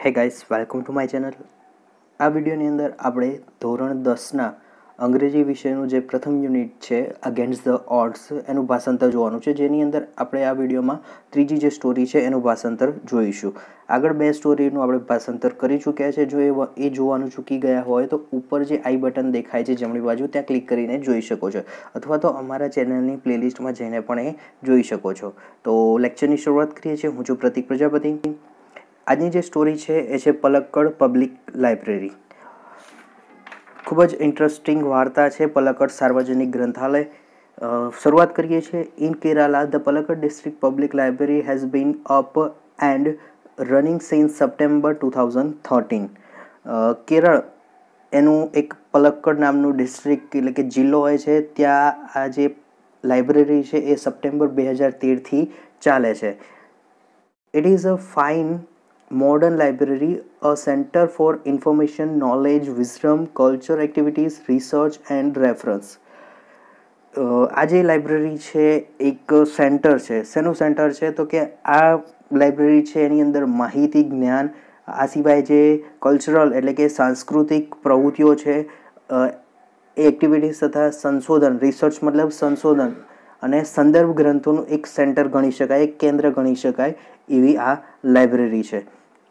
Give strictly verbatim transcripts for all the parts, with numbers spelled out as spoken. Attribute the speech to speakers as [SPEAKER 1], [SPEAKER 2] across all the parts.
[SPEAKER 1] હે guys, welcome to my channel. આ વિડીયોની અંદર આપણે ધોરણ દસના અંગ્રેજી વિષયનું જે પ્રથમ યુનિટ છે અગેન્સ્ટ ધ ઓડ્સ એનું ભાષાંતર જોવાનું છે, જેની અંદર આપણે આ વિડીયોમાં ત્રીજી જે સ્ટોરી છે એનું ભાષાંતર જોઈશું. આગળ બે સ્ટોરીનું આપણે ભાષાંતર કરી ચૂક્યા છે. જો એ એ જોવાનું ચૂકી ગયા હોય તો ઉપર જે આઈ બટન દેખાય છે જમણી બાજુ, ત્યાં ક્લિક કરીને જોઈ શકો છો, અથવા તો અમારા ચેનલની પ્લેલિસ્ટમાં જઈને પણ એ જોઈ શકો છો. તો લેક્ચરની શરૂઆત કરીએ છીએ. હું છું પ્રતિક પ્રજાપતિ. આજની જે સ્ટોરી છે એ છે પલક્કડ પબ્લિક લાઇબ્રેરી. ખૂબ જ ઇન્ટરેસ્ટિંગ વાર્તા છે પલક્કડ સાર્વજનિક ગ્રંથાલય. શરૂઆત કરીએ છીએ. In Kerala the Palakkad district public library has been up and running since September two thousand thirteen. Kerala એનું એક પલક્કડ નામનું ડિસ્ટ્રિક્ટ એટલે કે જિલ્લો હોય છે, ત્યાં આ જે લાઇબ્રેરી છે એ સપ્ટેમ્બર બે હજાર તેરથી ચાલે છે. It is a fine modern library, a center for information, knowledge, wisdom, culture activities, research and reference. આ જે લાઇબ્રેરી છે એક સેન્ટર છે. શેનું સેન્ટર છે? તો કે આ લાઇબ્રેરી છે એની અંદર માહિતી, જ્ઞાન, આ સિવાય જે કલ્ચરલ એટલે કે સાંસ્કૃતિક પ્રવૃત્તિઓ છે, એ એક્ટિવિટીઝ તથા સંશોધન, રિસર્ચ મતલબ સંશોધન અને સંદર્ભ ગ્રંથોનું એક સેન્ટર ગણી શકાય, એક કેન્દ્ર ગણી શકાય એવી આ લાઇબ્રેરી છે.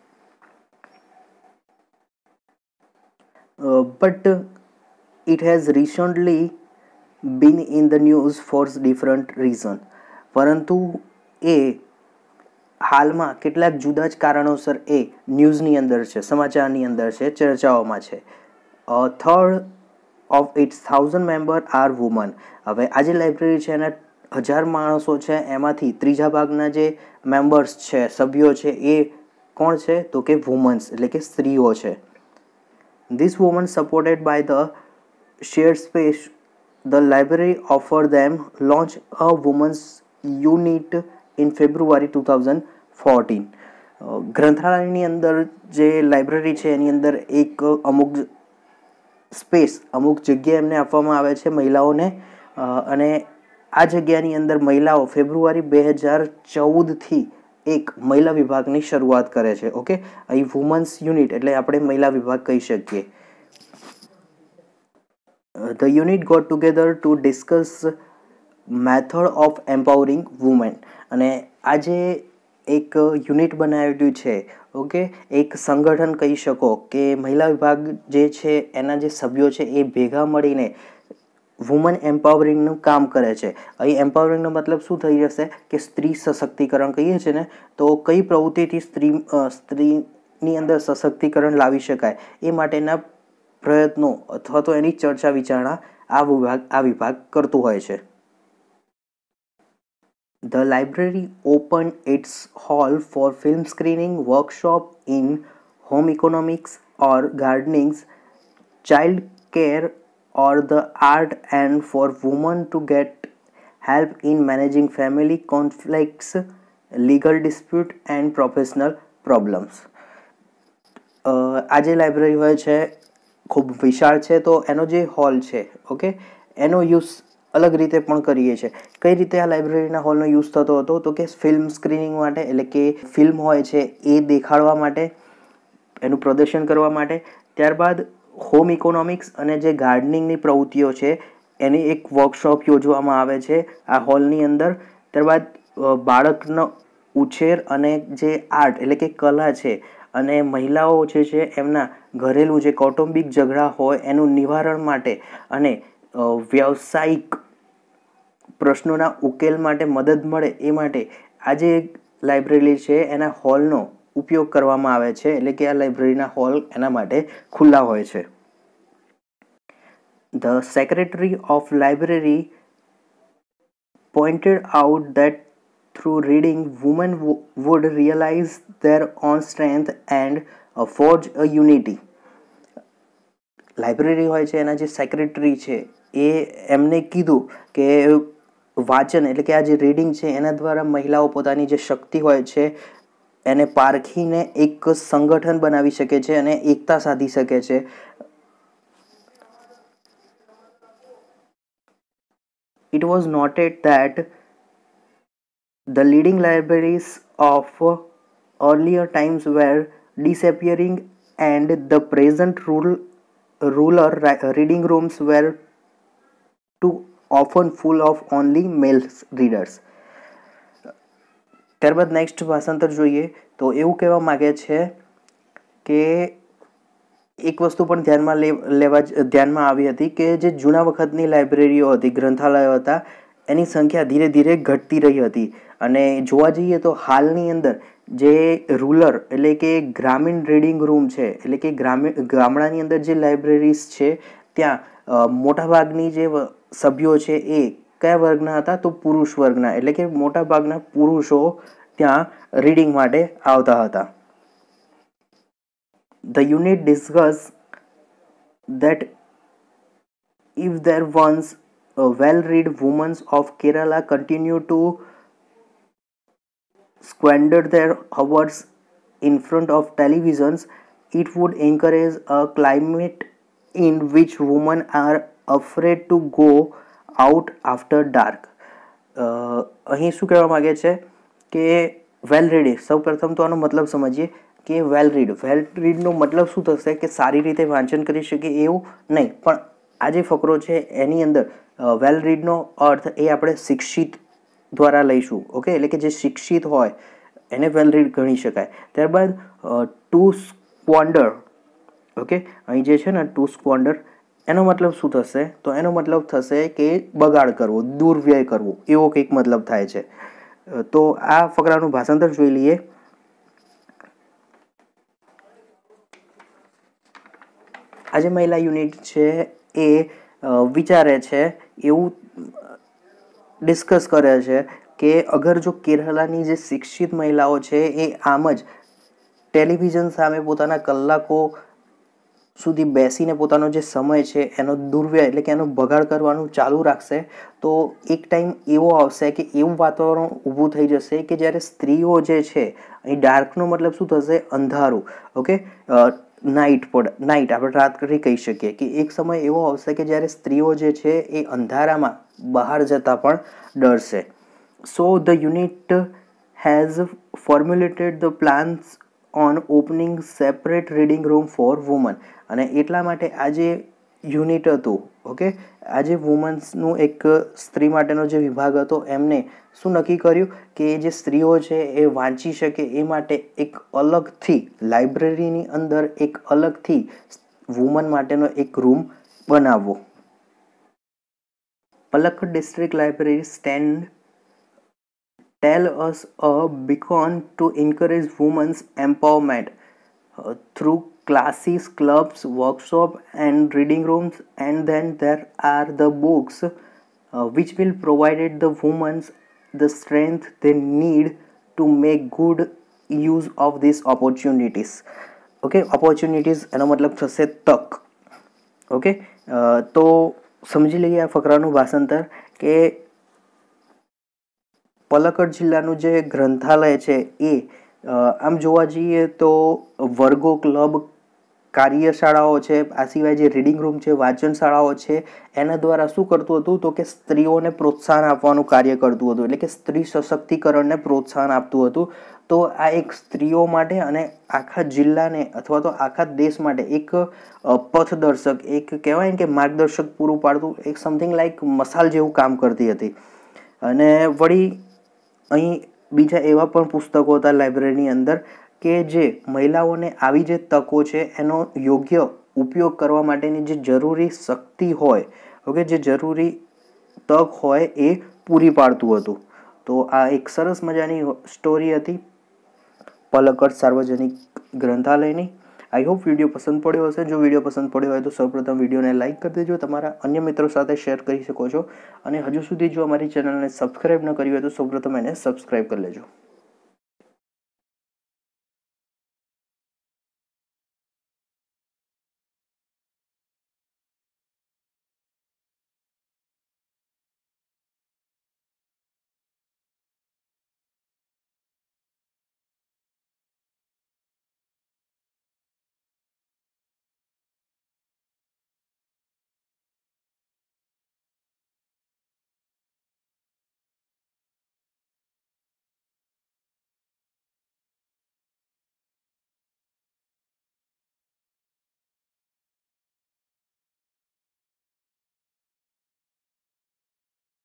[SPEAKER 1] Uh, but uh, it has recently been in the news for different reason. પરંતુ એ હાલમાં કેટલાક જુદા જ કારણોસર એ ન્યૂઝની અંદર છે, સમાચારની અંદર છે, ચર્ચાઓમાં છે. Third of its thousand member are women. હવે આ જે લાઇબ્રેરી છે એના હજાર માણસો છે, એમાંથી ત્રીજા ભાગના જે મેમ્બર્સ છે, સભ્યો છે, એ કોણ છે? તો કે વુમન્સ એટલે કે સ્ત્રીઓ છે. This woman, supported by the shared space, the library offered them launch a women's unit in February two thousand fourteen. ગ્રંથાલયની અંદર જે લાઇબ્રેરી છે એની અંદર એક અમુક સ્પેસ, અમુક જગ્યા એમને આપવામાં આવે છે મહિલાઓને, અને આ જગ્યાની અંદર મહિલાઓ ફેબ્રુઆરી બે હજાર ચૌદથી એક મહિલા વિભાગની શરૂઆત કરે છે. ઓકે, અહીં વુમન્સ યુનિટ એટલે આપણે મહિલા વિભાગ કહી શકીએ. The unit got together to discuss method of empowering women. અને આ જે એક યુનિટ બનાવ્યું છે, ઓકે, એક સંગઠન કહી શકો કે મહિલા વિભાગ જે છે એના જે સભ્યો છે એ ભેગા મળીને વુમન એમ્પાવરિંગનું કામ કરે છે. અહીં એમ્પાવરિંગનો મતલબ શું થઈ જશે કે સ્ત્રી સશક્તિકરણ કહીએ છીએ ને, તો કઈ પ્રવૃત્તિથી સ્ત્રી સ્ત્રીની અંદર સશક્તિકરણ લાવી શકાય એ માટેના પ્રયત્નો અથવા તો એની ચર્ચા વિચારણા આ વિભાગ આ વિભાગ કરતું હોય છે. The library opened its hall for film screening, workshop in home economics or gardening, child care or the art, and for women to get help in managing family conflicts, legal dispute and professional problems. આ જે library હોય છે ખૂબ વિશાળ છે, તો એનો જે હોલ છે, ઓકે, એનો યુઝ અલગ રીતે પણ કરીએ છીએ. કઈ રીતે આ લાઇબ્રેરીના હોલનો યુઝ થતો હતો? તો કે ફિલ્મ સ્ક્રીનિંગ માટે, એટલે કે ફિલ્મ હોય છે એ દેખાડવા માટે, એનું પ્રદર્શન કરવા માટે. ત્યારબાદ હોમ ઇકોનોમિક્સ અને જે ગાર્ડનિંગની પ્રવૃત્તિઓ છે એની એક વર્કશોપ યોજવામાં આવે છે આ હોલની અંદર. ત્યારબાદ બાળકનો ઉછેર અને જે આર્ટ એટલે કે કલા છે અને મહિલાઓ જે છે એમના ઘરેલું જે કૌટુંબિક ઝઘડા હોય એનું નિવારણ માટે અને વ્યાવસાયિક પ્રશ્નોના ઉકેલ માટે મદદ મળે એ માટે આ જે લાઇબ્રેરી છે એના હોલનો ઉપયોગ કરવામાં આવે છે, એટલે કે આ લાઇબ્રેરીના હોલ એના માટે ખુલ્લા હોય છે. The secretary of library pointed out that through reading, women w- would realize their own strength and uh, forge a unity. Library હોય છે એના જે સેક્રેટરી છે એ એમને કીધું કે વાંચન એટલે કે આ જે રીડિંગ છે એના દ્વારા મહિલાઓ પોતાની જે શક્તિ હોય છે એને પારખીને એક સંગઠન બનાવી શકે છે અને એકતા સાધી શકે છે. It was noted that the leading libraries of earlier times were disappearing, and the present rule, rural reading rooms were too often full of only male readers. ત્યારબાદ નેક્સ્ટ ભાષાંતર જોઈએ તો એવું કહેવા માગે છે કે એક વસ્તુ પણ ધ્યાનમાં લેવા ધ્યાનમાં આવી હતી કે જે જૂના વખતની લાઇબ્રેરીઓ હતી, ગ્રંથાલયો હતા, એની સંખ્યા ધીરે ધીરે ઘટતી રહી હતી. અને જોવા જઈએ તો હાલની અંદર જે રૂરલ એટલે કે ગ્રામીણ રીડિંગ રૂમ છે, એટલે કે ગ્રામીણ ગામડાની અંદર જે લાઇબ્રેરીઝ છે ત્યાં મોટાભાગની જે સભ્યો છે એ કયા વર્ગના હતા તો પુરુષ વર્ગના, એટલે કે મોટાભાગના પુરુષો ત્યાં રીડિંગ માટે આવતા હતા. The unit discussed that if there once a well-read women of Kerala continue to squander their hours in front of televisions, it would encourage a climate in which women are afraid to go out after dark. અહીં શું કહેવા માગે છે કે વેલ read, સૌ પ્રથમ તો આનો મતલબ સમજીએ કે વેલ રીડ વેલ રીડનો મતલબ શું થશે કે સારી રીતે વાંચન કરી શકે એવું નહીં, પણ આ જે ફકરો છે એની અંદર વેલ રીડનો અર્થ એ આપણે શિક્ષિત દ્વારા લઈશું. ઓકે, એટલે કે જે શિક્ષિત હોય એને વેલ રીડ ગણી શકાય. ત્યારબાદ ટુ સ્ક્વોન્ડર, ઓકે, અહીં જે છે ને ટુ સ્ક્વોન્ડર એનો મતલબ શું થશે તો એનો મતલબ થશે કે બગાડ કરવો, દુર્વ્યય કરવો, એવો કંઈક મતલબ થાય છે. તો આ ફકરાનું ભાષાંતર જોઈ લઈએ. આ જે મહિલા યુનિટ છે એ વિચારે છે, એવું ડિસ્કસ કરે છે કે અગર જો કેરલાની જે શિક્ષિત મહિલાઓ છે એ આમ જ ટેલિવિઝન સામે પોતાના કલાકો સુધી બેસીને પોતાનો જે સમય છે એનો દુર્વ્યય એટલે કે એનો બગાડ કરવાનું ચાલુ રાખશે તો એક ટાઈમ એવો આવશે કે એવું વાતાવરણ ઊભું થઈ જશે કે જ્યારે સ્ત્રીઓ જે છે, અહીં ડાર્કનો મતલબ શું થશે અંધારું, ઓકે, નાઇટ પણ નાઇટ આપણે રાત કરી કહી શકીએ કે એક સમય એવો આવશે કે જ્યારે સ્ત્રીઓ જે છે એ અંધારામાં બહાર જતા પણ ડરશે. So the unit has formulated the plans on opening separate reading room for women. અને એટલા માટે આ જે યુનિટ હતું, ઓકે, આ જે વુમન્સનું એક સ્ત્રી માટેનો જે વિભાગ હતો એમને શું નક્કી કર્યું કે જે સ્ત્રીઓ છે એ વાંચી શકે એ માટે એક અલગથી લાઇબ્રેરીની અંદર એક અલગથી વુમન માટેનો એક રૂમ બનાવવો. Palakkad district library stand tell us a beacon to encourage women's empowerment uh, through classes, clubs, workshops and reading rooms, and then there are the books uh, which will provide the women the strength they need to make good use of these opportunities. Okay, opportunities એનો મતલબ થશે તક. Okay, તો સમજી લઈએ આ ફકરાનું ભાષાંતર કે પલક્કડ જિલ્લાનું જે ગ્રંથાલય છે એ આમ જોવા જઈએ તો વર્ગો, ક્લબ, કાર્યશાળાઓ છે, આ સિવાય જે રીડિંગ રૂમ છે, વાંચન શાળાઓ છે, એના દ્વારા શું કરતું હતું તો કે સ્ત્રીઓને પ્રોત્સાહન આપવાનું કાર્ય કરતું હતું, એટલે કે સ્ત્રી સશક્તિકરણને પ્રોત્સાહન આપતું હતું. તો આ એક સ્ત્રીઓ માટે અને આખા જિલ્લાને અથવા તો આખા દેશ માટે એક પથદર્શક, એક કહેવાય ને કે માર્ગદર્શક પૂરું પાડતું એક સમથિંગ લાઈક મસાલ જેવું કામ કરતી હતી. અને વળી અહીં બીજા એવા પણ પુસ્તકો હતા લાઇબ્રેરીની અંદર કે જે મહિલાઓને આવી જે તકો છે એનો યોગ્ય ઉપયોગ કરવા માટેની જે જરૂરી શક્તિ હોય, ઓકે, જે જરૂરી તક હોય એ પૂરી પાડતું હતું. તો આ એક સરસ મજાની સ્ટોરી હતી પલક્કડ સાર્વજનિક ગ્રંથાલયની. આઈ હોપ વિડીયો પસંદ પડ્યો હશે. જો વિડીયો પસંદ પડ્યો હોય તો સૌપ્રથમ વિડીયોને લાઇક કરી દેજો, તમારા અન્ય મિત્રો સાથે શેર કરી શકો છો, અને હજુ સુધી જો અમારી ચેનલને સબસ્ક્રાઈબ ન કરી હોય તો સૌપ્રથમ એને સબસ્ક્રાઈબ કરી લેજો.